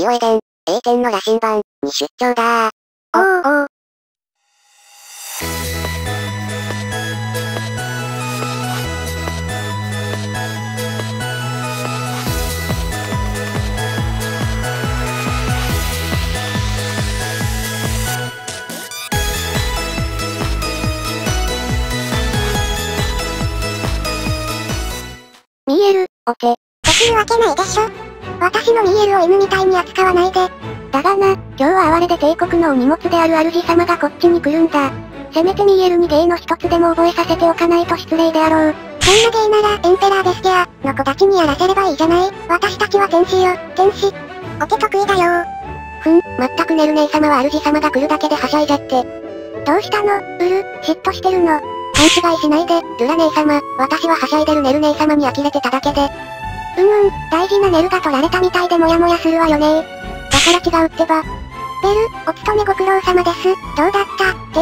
ビオエデン、A店の羅針盤に出張だー。おー。 ミーエル、お手。 できるわけないでしょ。私のミーエルを犬みたいに扱わないで。 だがな、今日は哀れで帝国のお荷物である主様がこっちに来るんだ。せめてミーエルに芸の一つでも覚えさせておかないと失礼であろう。 そんな芸ならエンペラーベステアの子たちにやらせればいいじゃない。私たちは天使よ、天使。お手得意だよ。 まったくネル姉様は主様が来るだけではしゃいじゃって。 どうしたの、ウル、嫉妬してるの。 勘違いしないで、ルラ姉様。私ははしゃいでるネル姉様に呆れてただけで。 大事なネルが取られたみたいでモヤモヤするわよね。 だから違うってば。 ベル、お勤めご苦労様です。どうだった、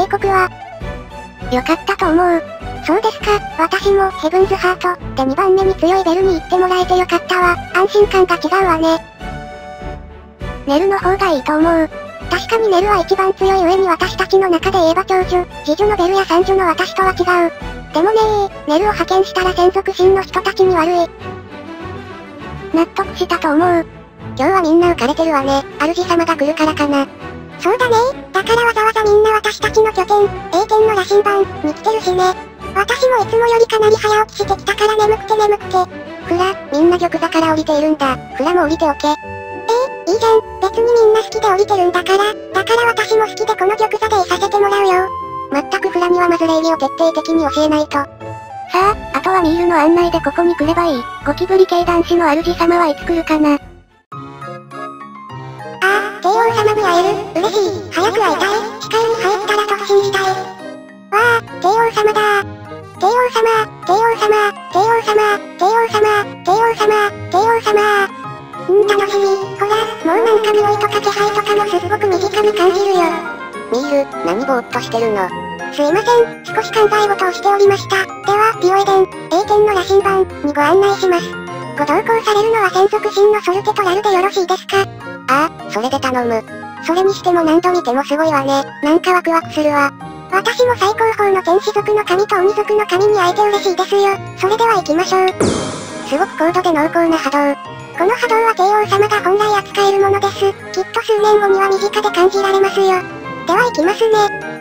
帝国は。 よかったと思う。 そうですか、私もヘブンズハートで2番目に強いベルに行ってもらえてよかったわ。安心感が違うわね。 ネルの方がいいと思う。 確かにネルは一番強い上に私たちの中で言えば長女、次女のベルや三女の私とは違う。でもねネルを派遣したら専属神の人たちに悪い。 納得したと思う。 今日はみんな浮かれてるわね。主様が来るからかな。そうだね。だからわざわざみんな私たちの拠点、A店の羅針盤に来てるしね。私もいつもよりかなり早起きしてきたから眠くて。 フラ、みんな玉座から降りているんだ。フラも降りておけ。 いいじゃん。別にみんな好きで降りてるんだから。だから私も好きでこの玉座でいさせてもらうよ。 まったくフラにはまず礼儀を徹底的に教えないと。さあ、あとはミールの案内でここに来ればいい。ゴキブリ系男子の主様はいつ来るかな。 帝王様に会える。嬉しい。早く会いたい。視界に入ったら突進したい。わあ、帝王様だー。帝王様。楽しみ。ほら、もうなんか匂いとか気配とかもすっごく身近に感じるよ。 ミール、何ぼーっとしてるの？ すいません、少し考え事をしておりました。では、ビオエデン、A店の羅針盤にご案内します。ご同行されるのは専属神のソルテとラルでよろしいですか？ ああ、それで頼む。 それにしても何度見てもすごいわね。なんかワクワクするわ。私も最高峰の天使族の神と鬼族の神に会えて嬉しいですよ。それでは行きましょう。 すごく高度で濃厚な波動。 この波動は帝王様が本来扱えるものです。きっと数年後には身近で感じられますよ。では行きますね。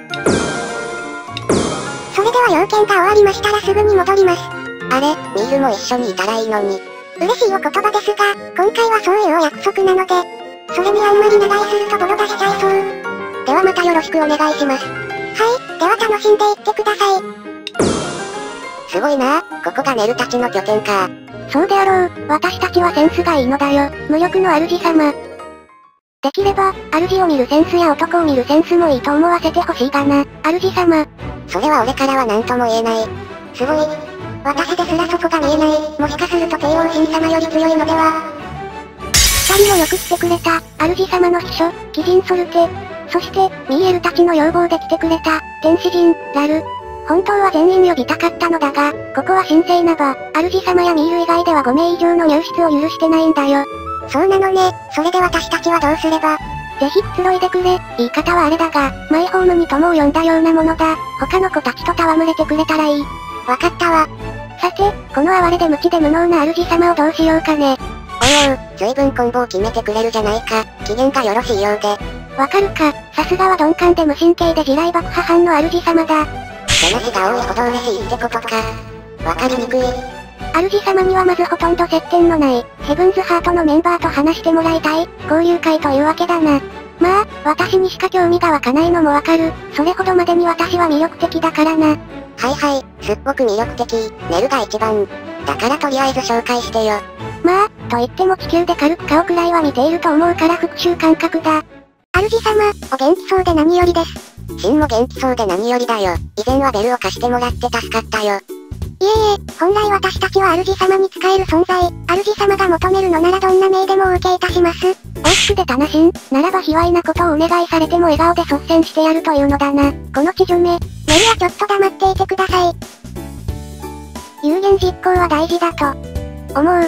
それでは要件が終わりましたらすぐに戻ります。 あれ、ミールも一緒にいたらいいのに。 嬉しいお言葉ですが、今回はそういうお約束なので、それにあんまり長居するとボロ出しちゃいそう。 ではまたよろしくお願いします。 はい、では楽しんでいってください。 すごいな、ここがネルたちの拠点か。 そうであろう、私たちはセンスがいいのだよ、無欲の主様。できれば、主を見るセンスや男を見るセンスもいいと思わせてほしいがな、主様。 それは俺からは何とも言えない。 すごい。私ですらそこが見えない。もしかすると帝王神様より強いのでは。 二人もよく来てくれた、主様の秘書、鬼人ソルテ。そして、ミーエルたちの要望で来てくれた、天使人、ラル。本当は全員呼びたかったのだが、ここは神聖な場、主様やミール以外では5名以上の入室を許してないんだよ。 そうなのね、それで私たちはどうすれば。 ぜひくつろいでくれ、言い方はあれだが、マイホームに友を呼んだようなものだ。他の子たちと戯れてくれたらいい。 わかったわ。 さて、この哀れで無知で無能な主様をどうしようかね。 おいおう、随分コンボを決めてくれるじゃないか。機嫌がよろしいようで。 わかるか、さすがは鈍感で無神経で地雷爆破犯の主様だ。 話が多いほど嬉しいってことか。わかりにくい。 主様にはまずほとんど接点のない、ヘブンズハートのメンバーと話してもらいたい、交流会というわけだな。まあ、私にしか興味が湧かないのもわかる。それほどまでに私は魅力的だからな。 はいはい、すっごく魅力的。ネルが一番。だからとりあえず紹介してよ。 まあ、と言っても地球で軽く顔くらいは見ていると思うから復讐感覚だ。 主様、お元気そうで何よりです。 シンも元気そうで何よりだよ。以前はベルを貸してもらって助かったよ。 いえいえ、本来私たちは主様に仕える存在。主様が求めるのならどんな命でもお受けいたします。 大きく出たなしん、ならば卑猥なことをお願いされても笑顔で率先してやるというのだな。この地女め。 メルはちょっと黙っていてください。 有言実行は大事だと。思う。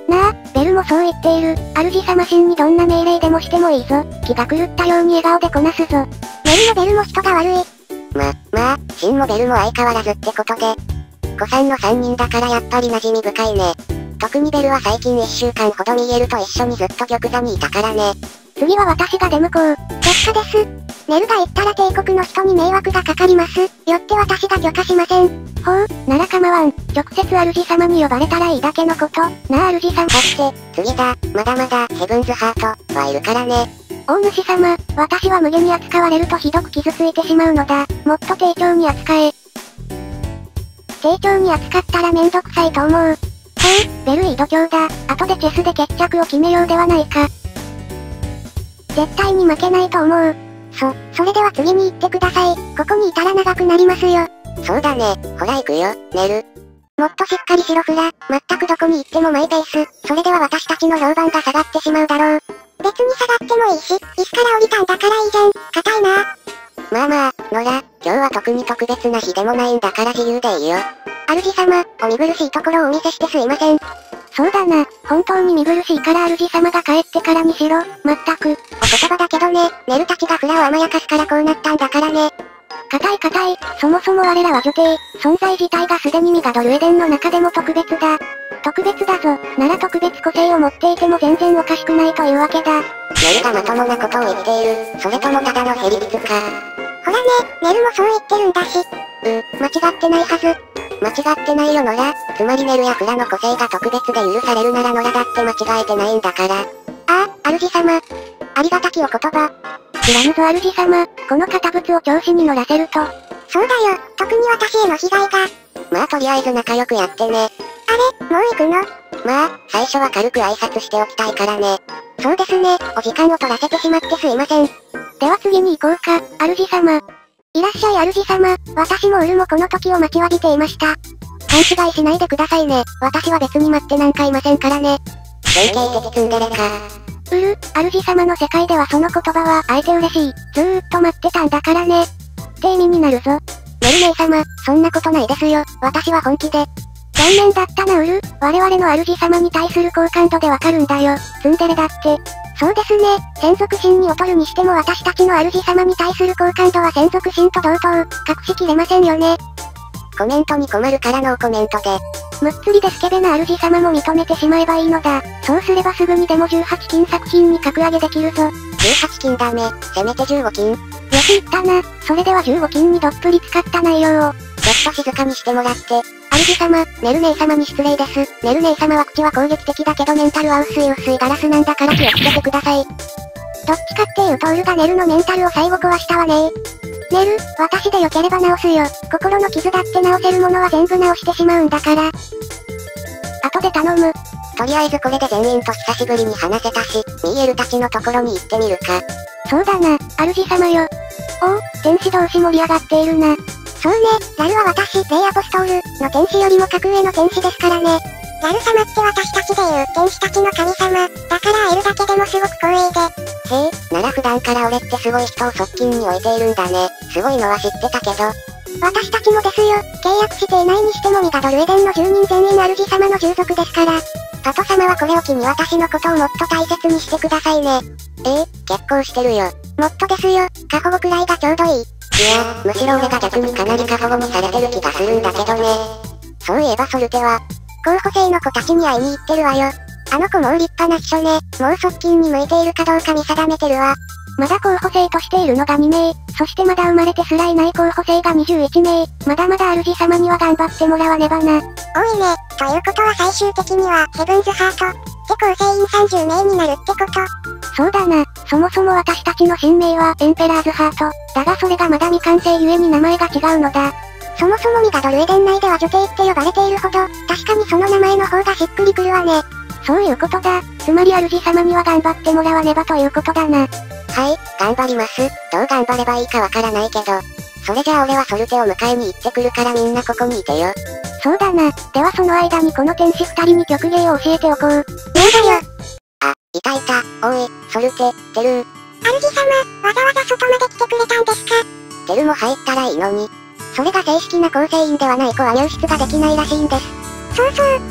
なあ、ベルもそう言っている。主様真にどんな命令でもしてもいいぞ。気が狂ったように笑顔でこなすぞ。 ネルもベルも人が悪い。 まあ、シンもベルも相変わらずってことで。子さんの3人だからやっぱり馴染み深いね。特にベルは最近1週間ほどミーエルと一緒にずっと玉座にいたからね。 次は私が出向こう。 却下です。ネルが言ったら帝国の人に迷惑がかかります。よって私が許可しません。 ほう、なら構わん。直接主様に呼ばれたらいいだけのこと。なあ主様。 だって、次だ、まだまだ、ヘブンズハート、はいるからね。 大主様、私は無下に扱われるとひどく傷ついてしまうのだ。もっと丁重に扱え。丁重に扱ったらめんどくさいと思う。ベルいい度胸だ。後でチェスで決着を決めようではないか。絶対に負けないと思う。 それでは次に行ってください。ここにいたら長くなりますよ。 そうだね、ほら行くよ、ネル。 もっとしっかりしろフラ。まったくどこに行ってもマイペース。それでは私たちの評判が下がってしまうだろう。別に下がってもいいし、椅子から降りたんだからいいじゃん。硬いな。 まあまあ、ノラ、今日は特に特別な日でもないんだから自由でいいよ。 主様、お見苦しいところをお見せしてすいません。 そうだな、本当に見苦しいから主様が帰ってからにしろ、まったく。 お言葉だけどね、ネルたちがフラを甘やかすからこうなったんだからね。 硬い、そもそも我らは女帝、存在自体がすでにミガドルエデンの中でも特別だ。特別だぞ、なら特別個性を持っていても全然おかしくないというわけだ。 ネルがまともなことを言っている、それともただのヘリリツか。 ほらね、ネルもそう言ってるんだし。間違ってないはず。 間違ってないよノラ。つまりネルやフラの個性が特別で許されるならノラだって間違えてないんだから。 ああ、主様。ありがたきお言葉。 知らぬぞ主様、この堅物を調子に乗らせると。 そうだよ、特に私への被害が。 まあとりあえず仲良くやってね。 あれ、もう行くの？ まあ、最初は軽く挨拶しておきたいからね。 そうですね、お時間を取らせてしまってすいません。 では次に行こうか、主様。 いらっしゃい主様、私もウルもこの時を待ちわびていました。 勘違いしないでくださいね。私は別に待ってなんかいませんからね。典型的ツンデレか。 ウル、主様の世界ではその言葉はあえて嬉しい。ずーっと待ってたんだからね。って意味になるぞ。 ネル姉様、そんなことないですよ。私は本気で。 残念だったなウル、我々の主様に対する好感度でわかるんだよ。ツンデレだって。 そうですね、専属神に劣るにしても私たちの主様に対する好感度は専属神と同等、隠しきれませんよね。 コメントに困るからのコメントで。 むっつりでスケベな主様も認めてしまえばいいのだ。そうすればすぐにでも18金作品に格上げできるぞ。 18金ダメ、せめて15金。よく言ったな、それでは15金にどっぷり使った内容を。 ちょっと静かにしてもらって。 主様、ネル姉様に失礼です。ネル姉様は口は攻撃的だけどメンタルは薄いガラスなんだから気をつけてください。どっちかっていうとウルがネルのメンタルを最後壊したわね。ネル、私でよければ直すよ。心の傷だって直せるものは全部直してしまうんだから。後で頼む。 とりあえずこれで全員と久しぶりに話せたし、ミーエルたちのところに行ってみるか。 そうだな、主様よ。おお、天使同士盛り上がっているな。 そうね、ラルは私、レイアポストールの天使よりも格上の天使ですからね。ラル様って私たちでいう天使たちの神様。だから会えるだけでもすごく光栄で。 へえ、なら普段から俺ってすごい人を側近に置いているんだね。すごいのは知ってたけど。 私たちもですよ。契約していないにしてもミガドルエデンの住人全員主様の従属ですから。 パト様はこれを機に私のことをもっと大切にしてくださいね。結婚してるよ。 もっとですよ。過保護くらいがちょうどいい。 いや、むしろ俺が逆にかなり過保護にされてる気がするんだけどね。そういえばソルテは、 候補生の子たちに会いに行ってるわよ。あの子もう立派な秘書ね。もう側近に向いているかどうか見定めてるわ。 まだ候補生としているのが2名、そしてまだ生まれてすらいない候補生が21名。まだまだ主様には頑張ってもらわねばな。 多いね。ということは最終的には、ヘブンズハート。で構成員30名になるってこと。 そうだな。そもそも私たちの新名はエンペラーズハート。だがそれがまだ未完成ゆえに名前が違うのだ。 そもそもミガドルエデン内では女帝って呼ばれているほど、確かにその名前の方がしっくりくるわね。 そういうことだ。つまり主様には頑張ってもらわねばということだな。 はい、頑張ります。どう頑張ればいいかわからないけど。それじゃあ俺はソルテを迎えに行ってくるからみんなここにいてよ。 そうだな。ではその間にこの天使2人に曲芸を教えておこう。 ねえだよ。 あ、いた。おい、ソルテ、テルー。 主様、わざわざ外まで来てくれたんですか？ テルも入ったらいいのに。それが正式な構成員ではない子は入室ができないらしいんです。 そう、あの武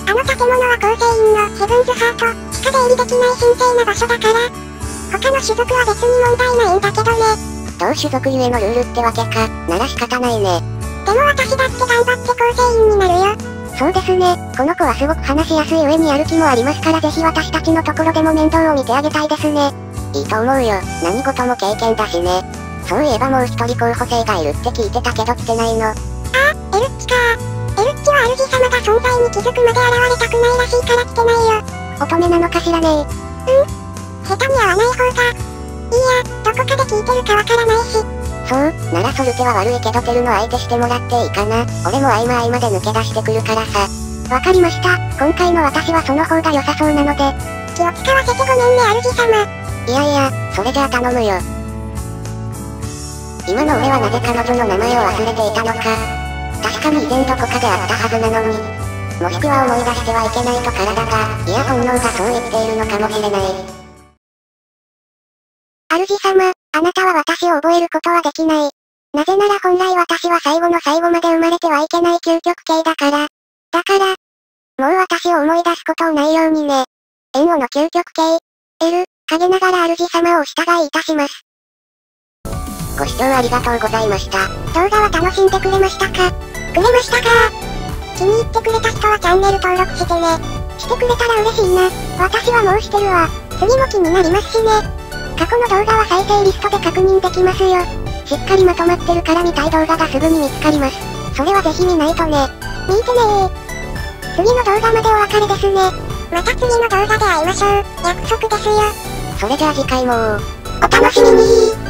物は構成員のヘブンズハートしか出入りできない神聖な場所だから。他の種族は別に問題ないんだけどね。 同種族ゆえのルールってわけか。なら仕方ないね。 でも私だって頑張って構成員になるよ。 そうですね。この子はすごく話しやすい上にやる気もありますからぜひ私たちのところでも面倒を見てあげたいですね。いいと思うよ。何事も経験だしね。そういえばもう一人候補生がいるって聞いてたけど来てないの。 ああ、エルッチかー。エルッチは主様が存在に気づくまで現れたくないらしいから来てないよ。 乙女なのかしらね。 下手に会わない方が。いいや、どこかで聞いてるかわからないし。 そう、ならソルテは悪いけどテルの相手してもらっていいかな。俺も合間合間で抜け出してくるからさ。 わかりました。 今回の私はその方が良さそうなので。 気を使わせてごめんね主様。 いやいや、それじゃあ頼むよ。今の俺はなぜ彼女の名前を忘れていたのか。確かに以前どこかであったはずなのに。もしくは思い出してはいけないと体が、いや本能がそう言っているのかもしれない。 主様、あなたは私を覚えることはできない。なぜなら本来私は最後の最後まで生まれてはいけない究極系だから。だから、もう私を思い出すことないようにね。縁をの究極系。L、陰ながら主様をお従いいたします。 ご視聴ありがとうございました。 動画は楽しんでくれましたか？くれましたか？気に入ってくれた人はチャンネル登録してね。してくれたら嬉しいな。私はもうしてるわ。次も気になりますしね。過去の動画は再生リストで確認できますよ。しっかりまとまってるから見たい動画がすぐに見つかります。それはぜひ見ないとね。見てねー。次の動画までお別れですね。また次の動画で会いましょう。約束ですよ。 それじゃあ次回もお楽しみにー。